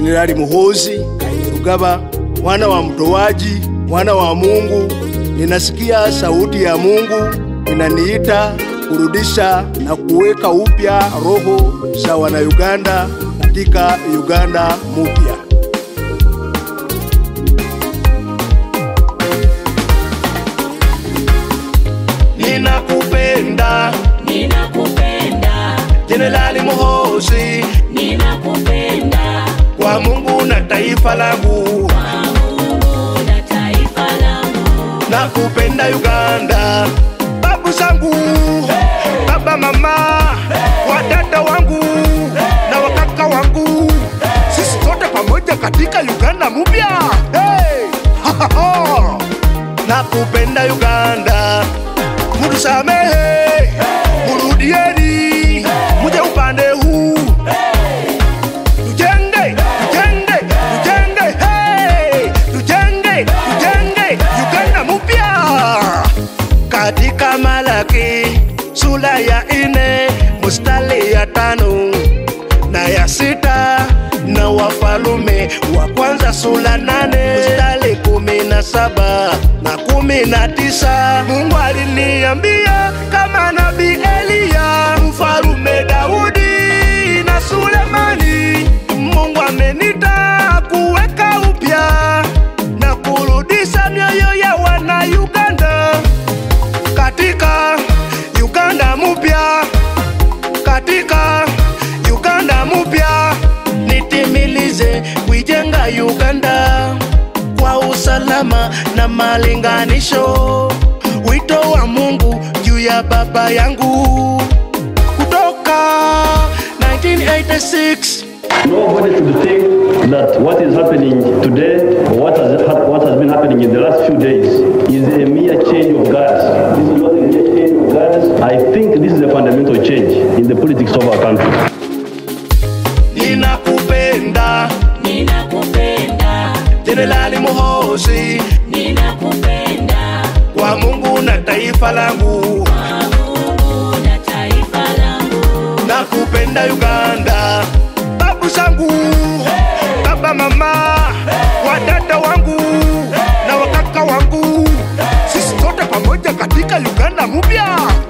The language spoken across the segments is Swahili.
Jenerali Muhoozi, Kainerugaba, mwana wa mtoaji, mwana wa Mungu. Ninasikia sauti ya Mungu inaniita kurudisha na kuweka upya roho za wana Uganda katika Uganda mpya. Ninakupenda, ninakupenda Jenerali Muhoozi, ninakupenda kwa Mungu na taifa langu, kwa Mungu na taifa langu. nakupenda Uganda, babu zangu, baba mama, wadada wangu na wakaka wangu, sisi sote pamoja katika Uganda mpya. Nakupenda Uganda, mutusamehe, murudieni, muje upande huu, tujenge, tujenge, tujenge, tujenge, tujenge Uganda mpya. Katika Malaki sura ya 4 mstari ya 5 na ya 6 na Wafalme wa kwanza sura 8 mstari 17 na 19, Mungu aliniambia kama nabii Elia, mfalume Daudi na Sulemani, Mungu amenita kuweka upya na kurudisha mioyo ya wana Uganda katika Uganda mpya, katika Uganda mpya. Nitimilize kuijenga Uganda kwa usalama na malinganisho, wito wa Mungu juu ya baba yangu kutoka 1986. Nobody should think that what is happening today or what has been happening in the last few days is a mere change of guards. This is not a mere change of guards. I think this is a fundamental change in the politics of our country. Ninakupenda, Ninakupenda Jenerali Muhoozi, ninakupenda kwa Mungu na taifa langu, kwa Mungu na taifa langu. nakupenda Uganda, babu zangu, baba mama, wadada wangu na wakaka wangu, sisi sote pamoja katika Uganda mpya.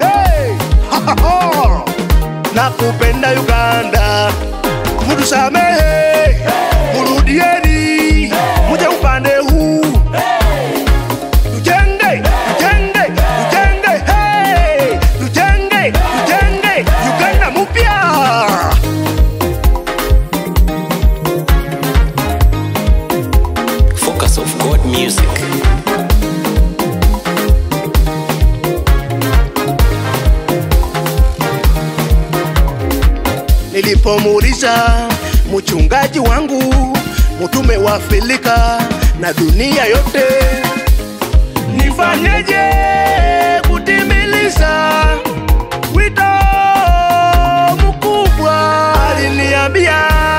Nakupenda Uganda, mutusamehe, murudieni, muje upande huu, tujenge, tujenge, tujenge, tujenge, tujenge Uganda mpya. Focus of God music. Nilipomuuliza mchungaji wangu, mtume wa Afrika na dunia yote, nifanyeje kutimiliza wito mkubwa, aliniambia,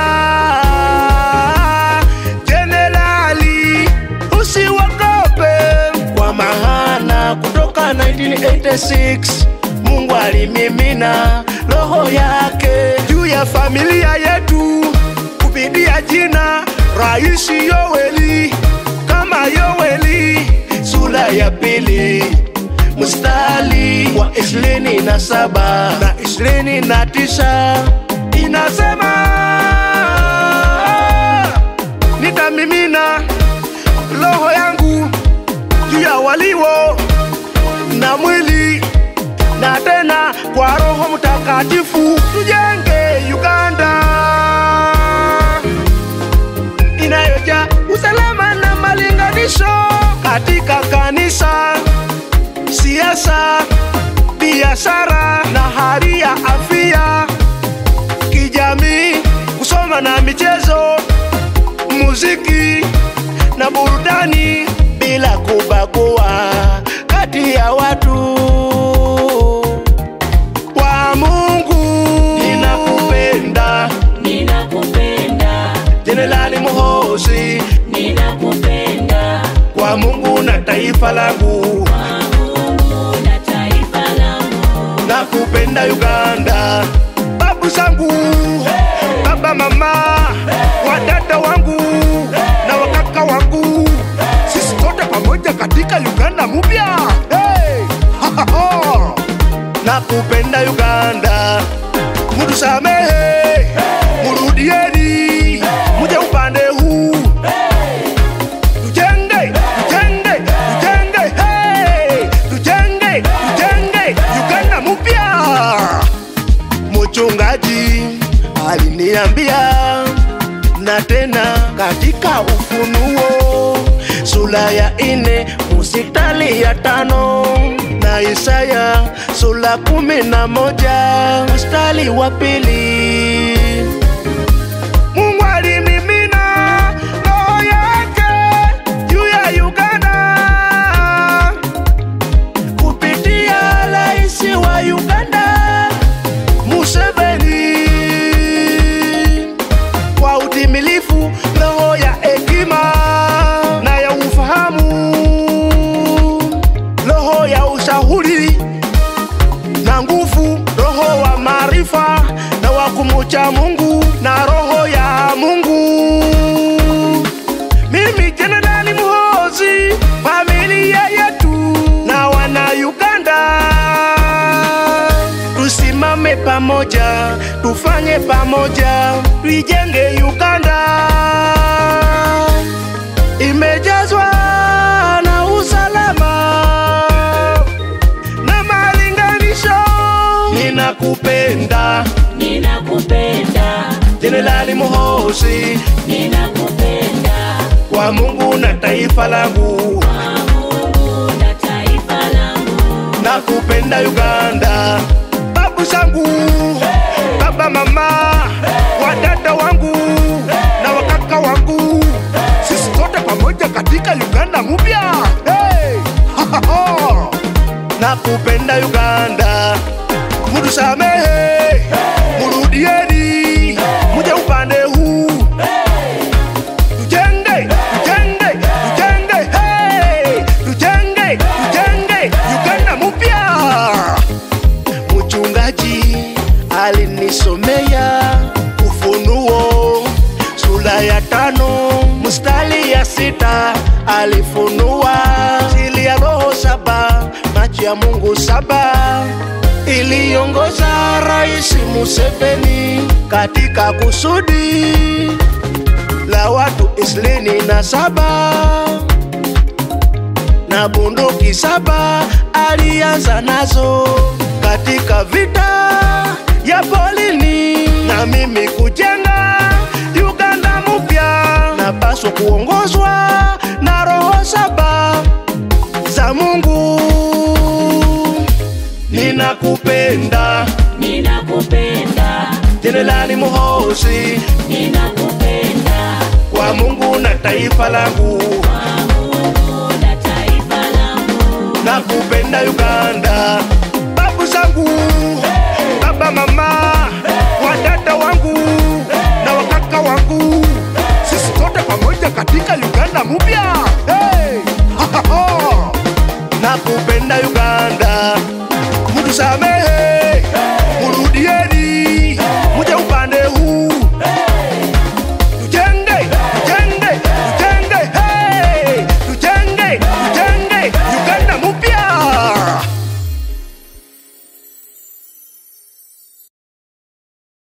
Jenerali, usiogope, kwa maana kutoka 1986 Mungu alimimina roho yake juu ya familia yetu kupitia jina Rais Yoweri, kama Yoweri sura ya 2 mstari wa 27 na 29 inasema, nitamimina roho yangu juu ya walio na mwili na tena kwa Roho Mtakatifu. Tujenge Uganda inayojaa usalama na malinganisho katika kanisa, siasa, biashara na hali ya afya, kijamii, kusoma na michezo, muziki na burudani, bila kubagua kati ya watu wa Mungu. Ninakupenda, Ninakupenda Jenerali Muhoozi, ninakupenda kwa Mungu na taifa langu, kwa Mungu na taifa langu. nakupenda Uganda, babu zangu, baba mama, wadada wangu aliniambia, na tena katika Ufunuo sura ya 4 mstari ya 5 na Isaya sura 11 mstari wa 2. Mungu alimimina roho yake juu ya Uganda kupitia rais wa Uganda Museveni, kwa utimilifu roho ya hekima na ya ufahamu, roho ya ushauri na nguvu, roho wa maarifa na wa kumcha Mungu na roho ya Mungu. Mimi Jenerali Muhoozi, familia yetu na wana Uganda, tusimame pamoja, tufanye pamoja, tuijenge Uganda imejazwa na usalama na malinganisho. Ninakupenda, ninakupenda, Jenerali Muhoozi, ninakupenda, kwa Mungu na taifa langu, kwa Mungu na taifa langu. nakupenda Uganda, babu zangu, baba mama, wadada wangu na wakaka wangu, sisi sote pamoja katika Uganda mpya. Hey! Nakupenda Uganda, mutusamehe, murudieni, muje upande huu, tujenge, tujenge, tujenge, hey! Tujenge, tujenge Uganda mpya. Mchungaji alinisomea Ufunuo sura ya 5 mstari ya 6, alifunua siri ya roho 7, macho ya Mungu 7, iliongoza rais Museveni katika kusudi la watu 27 na bunduki 7 alianza nazo katika vita ya polini. Na mimi kujenga Uganda mpya, napaswa kuongozwa na roho 7 za Mungu. Ninakupenda, Ninakupenda, Jenerali Muhoozi, ninakupenda, kwa Mungu na taifa langu, kwa Mungu na taifa langu. nakupenda Uganda, babu zangu, baba mama, wadada wangu na wakaka wangu, sisi sote pamoja katika Uganda mpya. Hey! Nakupenda Uganda, mutusamehe,